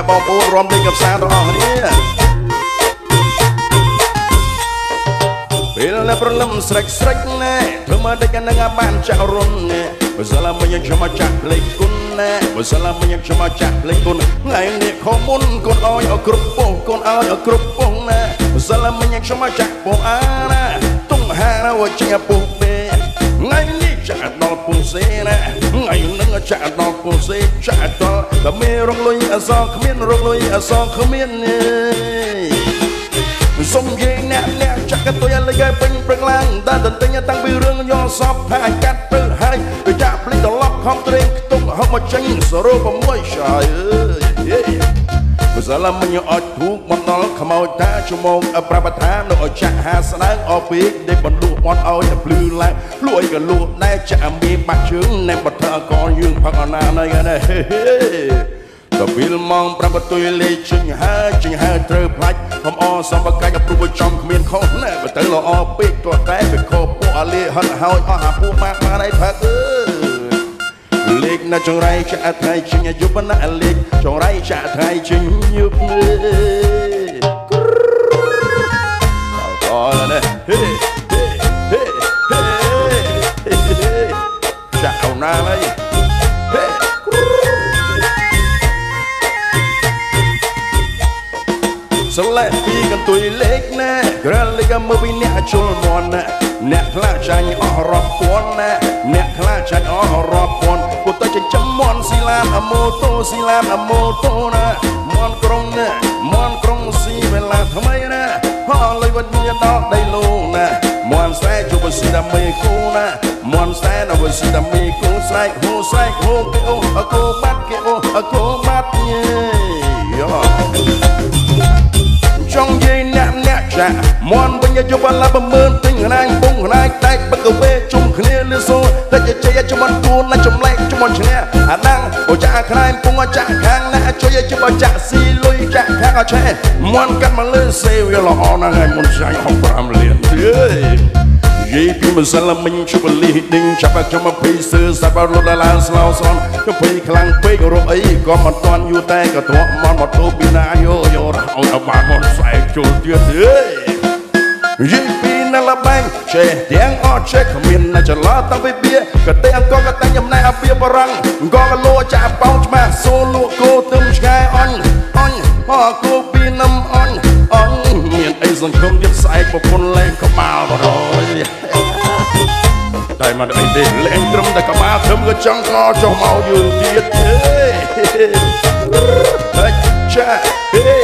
បងប្អូនរំលេងកំសាន្តទាំងអស់គ្នាពេលនៅប្រលឹមស្រេចស្រេចណែធ្វើមកដូចនឹងបានចាក់រុនណែបើសិនឡាមិនខ្ញុំមកចាក់លេខគុណណែបើសិនឡាមិនខ្ញុំមកចាក់លេខគុណថ្ងៃនេះខំមុនកូនឲ្យអគ្រប់ពោះកូនឲ្យអគ្រប់ពោះណែបើសិនឡាមិនខ្ញុំមកចាក់ពោះអាណាទុំហារវជាពោះពេថ្ងៃនេះចាក់ដល់ពុំសេណែថ្ងៃនឹងចាក់ដល់ពុំសេចាក់ដល់តែមានរងលុយអសងគ្មានរងលុយអសងគ្មានសុំយាយអ្នកចាក់កតុយឲ្យគេពេញព្រឹងឡើងតែទន្ទិញតាំងពីរឿងយកសពថាកាត់ទៅហើយទៅចាក់ភ្លេចត្រឡប់ខំត្រេងខ្ទង់ហុកមកចេញសរោ6ឆាយអើយបើសិនឡាមិនអត់ធូបមកដល់ខ្មោចតាชั่วโมងប្រាប់ថានៅឲ្យចាក់ហាស្ដើងអស់ពេកដែលបណ្ដួសមាត់ឲ្យតែភ្លឺឡើងលួយក៏លួដែរចាក់មានបាក់ជើងណែបថើកយើងផឹកអណាណៃហ្នឹងតពេលម៉ង5បន្ទុយលេខចេញហើត្រូវផ្លាច់ខំអសំបកាច់ព្រោះចំគ្មានខុសណែបើទៅល្អពេកទាត់តែវាខោពួកអាលីហត់ហើយអស់អាពួកម៉ាក់បានឲ្យផឹកលេខណាចង្រៃចាក់ថ្ងៃចេញយប់ណាលេខចង្រៃចាក់ថ្ងៃចេញយប់អូណែចាក់អូណាហើយសលេពីកន្ទុយលេខណែក្រលេខមើលពីអ្នកជុលមន់ណែអ្នកខ្លាចចាញ់អស់រាប់ពាន់ណែអ្នកខ្លាចចាញ់អស់រាប់ពាន់ពុទ្ធចិញ្ចឹមមន់ស៊ីឡានអម៉ូតូស៊ីឡានអម៉ូតូណាមន់ក្រុងណែមន់ក្រុងស៊ីវេលាថ្មីណាហោលុយវិញ្ញាដល់ដីលូណាមន់ស្រែជប់ស៊ីដាមេគូណាមន់ស្រែនៅវិស៊ីដាមេគូស្រែកហូគេអូអកូបាត់គេអូអកូបាត់យេចង់យាយអ្នកចាក់មន់វិញយកបលាបំមើលទិញខ្នាញ់ពុងខ្នាញ់តែកបឹកវេជុំគ្នាលឺសូតែជ័យចំន់គួនណាចម្លែកចំន់ឈ្នះអាដាំងអូចាក់ខ្នាញ់ពុងចាក់ខាងណាជួយជិបចាក់ស៊ីលុយចាក់ខាងអឆេមន់កាត់មកលើសេវាល្អណាស់ហើយមុនចាញ់65លានយាយពីមិនសិនមិញជុបលីដេញចាប់ខ្ញុំមកភីសើសាប់រត់ឡើងស្លោស្រន់ទៅភីខ្លាំងពេករកអីក៏មិនតាន់យូរតែក៏ទ្រាក់មន់មកទូពីណាយោឲ្យបានមកស្អែកជុលទៀតយាយពីណាលបែងចេះទាំងអត់ចេះគ្មានណាចន្លោះតាំងពីបៀក៏តែអង្គក៏តែចំណាយអាពីបរងក៏លោចាប៉ោងច្បាស់សូលក់គោទឹមឆ្កែអញហោគោពីនំអញមានអីសង្ឃឹមទៀតស្អែកប្រពន្ធលែងក្បាលបរយតែមិនអីទេលែងត្រឹមតែក្បាលធំក៏ចង់ក៏ចុះមកយើងទៀតហេចា